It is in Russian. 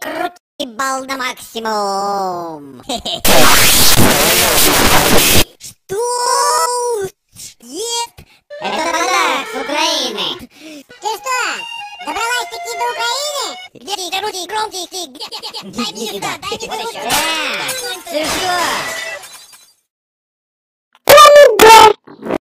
Крути бал на максимум. Что? Нет? Это подарок с Украины. Ты что, добралась таки до Украины? Где ты, Рути, громкий ты? Где? Дай мне сюда, дай мне сюда. Ты что?